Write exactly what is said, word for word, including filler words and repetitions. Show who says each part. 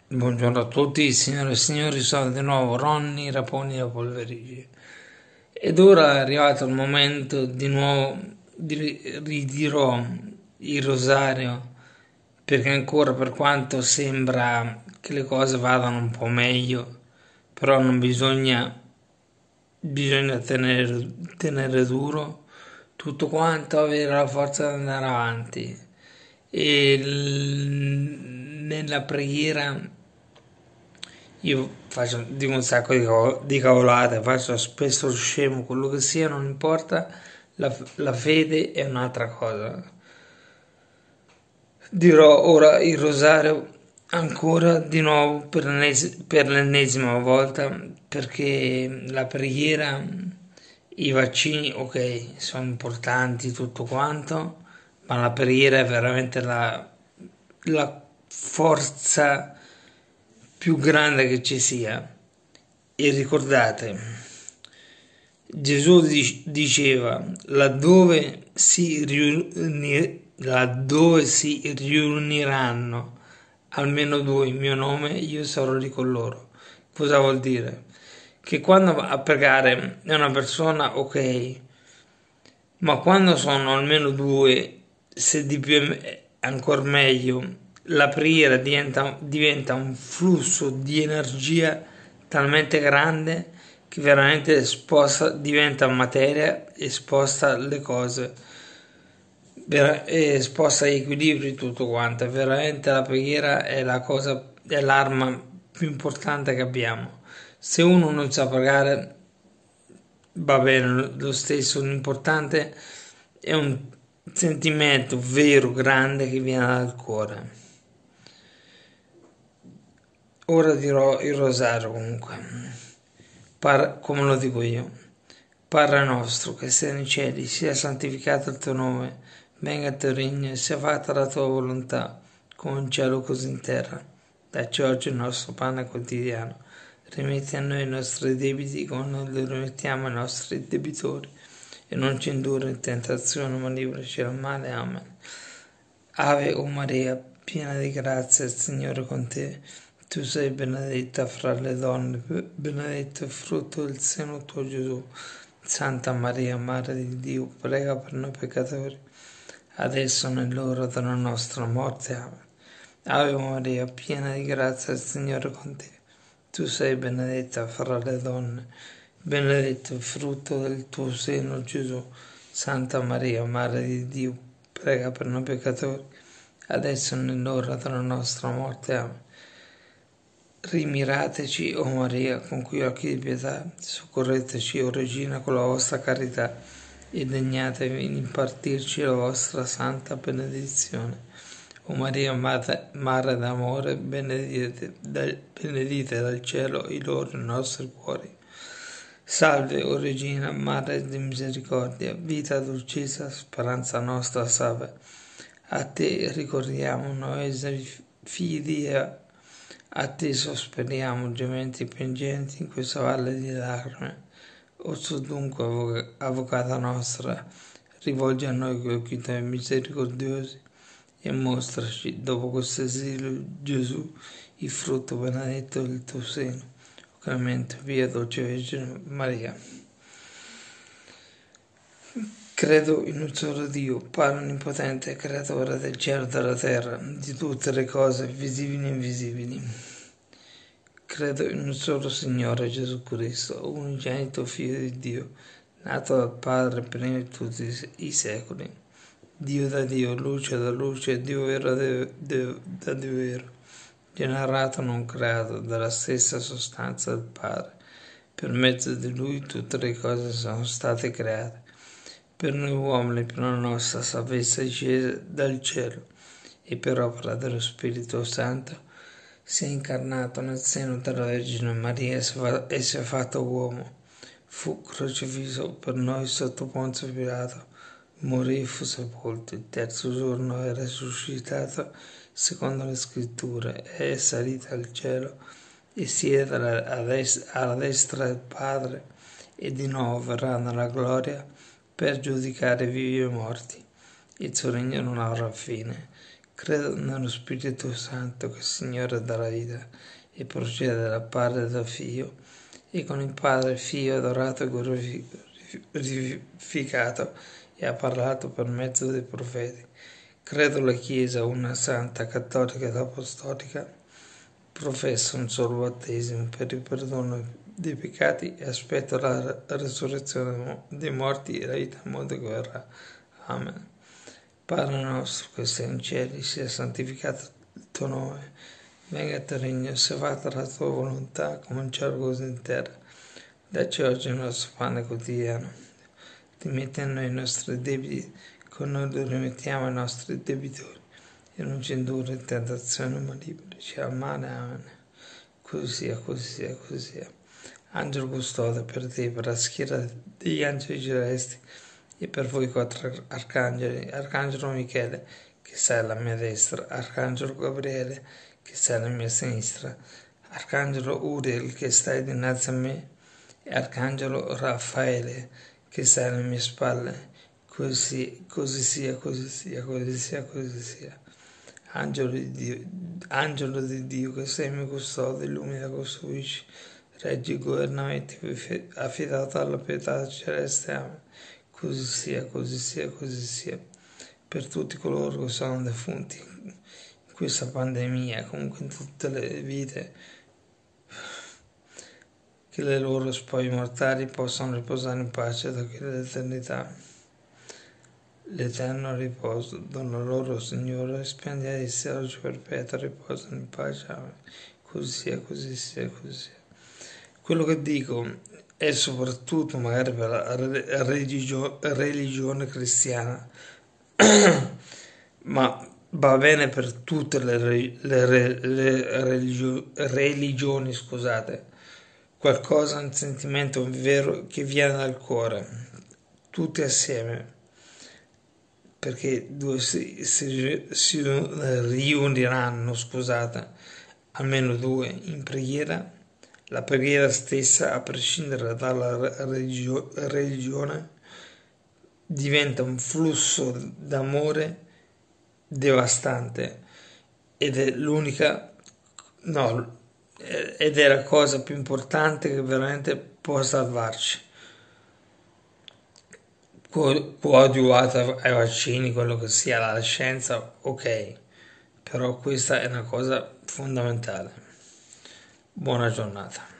Speaker 1: Buongiorno a tutti, signore e signori, sono di nuovo Ronny Raponi da Polverigi. Ed ora è arrivato il momento di nuovo di ri- ridirò il rosario, perché ancora per quanto sembra che le cose vadano un po' meglio, però non bisogna, bisogna tenere, tenere duro tutto quanto, avere la forza di andare avanti. E l- nella preghiera io faccio, dico un sacco di, co- di cavolate, faccio spesso lo scemo, quello che sia, non importa, la, la fede è un'altra cosa. Dirò ora il rosario ancora di nuovo per, l'ennes- per l'ennesima volta, perché la preghiera, i vaccini, ok, sono importanti tutto quanto, ma la preghiera è veramente la, la forza più grande che ci sia. E ricordate, Gesù diceva, laddove si, riuni- laddove si riuniranno almeno due in mio nome, io sarò lì con loro. Cosa vuol dire? Che quando va a pregare è una persona, ok, ma quando sono almeno due, se di più è ancora meglio, la preghiera diventa, diventa un flusso di energia talmente grande che veramente sposta, diventa materia e sposta le cose, e sposta gli equilibri tutto quanto. Veramente la preghiera è la cosa, è l'arma più importante che abbiamo. Se uno non sa pregare, va bene lo stesso, l'importante è un sentimento vero, grande che viene dal cuore. Ora dirò il rosario comunque, Par- come lo dico io. Padre nostro che sei nei cieli, sia santificato il tuo nome, venga il tuo regno e sia fatta la tua volontà, come in cielo così in terra. Dacci oggi il nostro pane quotidiano. Rimetti a noi i nostri debiti come noi li rimettiamo ai nostri debitori e non ci indurre in tentazione, ma liberaci dal male. Amen. Ave o Maria, piena di grazia, il Signore è con te. Tu sei benedetta fra le donne, benedetto il frutto del seno tuo, Gesù. Santa Maria, Madre di Dio, prega per noi peccatori, adesso è nell'ora della nostra morte. Amen. Ave Maria, piena di grazia, il Signore è con te. Tu sei benedetta fra le donne, benedetto il frutto del tuo seno, Gesù. Santa Maria, Madre di Dio, prega per noi peccatori, adesso è nell'ora della nostra morte. Amen. Rimirateci, o Maria, con cui occhi di pietà, soccorreteci, o Regina, con la vostra carità, e degnatevi di impartirci la vostra santa benedizione. O Maria, Madre, Mare d'amore, benedite dal, benedite dal cielo i loro i nostri cuori. Salve, o Regina, Madre di misericordia, vita, dolcezza, speranza nostra, salve. A te ricordiamo noi figli di Eva, a te sospiriamo, gementi piangenti in questa valle di lacrime. O tu dunque, avvocata nostra, rivolgi a noi con occhi tuoi misericordiosi e mostraci, dopo questo esilio, Gesù, il frutto benedetto del tuo seno. O clemente, via, dolce Vergine Maria. Credo in un solo Dio, Padre onnipotente, creatore del cielo e della terra, di tutte le cose visibili e invisibili. Credo in un solo Signore Gesù Cristo, unigenito Figlio di Dio, nato dal Padre prima di tutti i secoli. Dio da Dio, luce da luce, Dio vero da Dio vero, generato non creato, dalla stessa sostanza del Padre. Per mezzo di Lui tutte le cose sono state create. Per noi uomini, per la nostra salvezza discesa dal cielo e per opera dello Spirito Santo, si è incarnato nel seno della Vergine Maria e si è fatto uomo. Fu crocifisso per noi sotto Ponzio Pilato, morì e fu sepolto. Il terzo giorno è risuscitato secondo le scritture, è salito al cielo e siede alla destra del Padre e di nuovo verrà nella gloria per giudicare vivi e morti. Il suo regno non avrà fine. Credo nello Spirito Santo che Signore dà vita e procede dal Padre e dal Figlio, e con il Padre e Figlio adorato e glorificato, e ha parlato per mezzo dei profeti. Credo la Chiesa, una santa, cattolica ed apostolica, professa un solo battesimo per il perdono dei peccati e aspetto la resurrezione dei morti e la vita al mondo che verrà. Amen. Padre nostro che sei in cieli, sia santificato il tuo nome, venga il tuo regno, sia fatta la tua volontà, come in cielo così in terra. Dacci oggi il nostro pane quotidiano, rimetti a noi i nostri debiti, con noi li rimettiamo ai nostri debitori, e non ci indurre in tentazione, ma liberaci dal male. Amen. Così sia, così sia, così sia. Angelo custode per te, per la schiera degli angeli celesti, e per voi quattro arcangeli: Arcangelo Michele, che sei alla mia destra, Arcangelo Gabriele, che sei alla mia sinistra, Arcangelo Uriel, che stai dinanzi a me, e Arcangelo Raffaele, che sei alle mie spalle. Così, così sia, così sia, così sia, così sia. Angelo di Dio, angelo di Dio, che sei il mio custode, illumina, costruisci, reggi, governamenti, affidato alla pietà celeste. Amen. Così sia, così sia, così sia. Per tutti coloro che sono defunti in questa pandemia, comunque in tutte le vite, che le loro spoglie mortali possano riposare in pace da qui all'eternità. L'eterno riposo dona loro, Signore, spendi a essi la luce perpetua, riposano in pace. Amen. Così sia, così sia, così sia. Quello che dico è soprattutto magari per la religio- religione cristiana, ma va bene per tutte le, le, le religio- religioni, scusate. Qualcosa, un sentimento vero che viene dal cuore, tutti assieme, perché due si, si, si riuniranno, scusate, almeno due in preghiera. La preghiera stessa, a prescindere dalla religio- religione, diventa un flusso d'amore devastante, ed è l'unica, no, ed è la cosa più importante che veramente può salvarci. Coadiuvata ai vaccini, quello che sia, la scienza, ok, però questa è una cosa fondamentale. Buona giornata.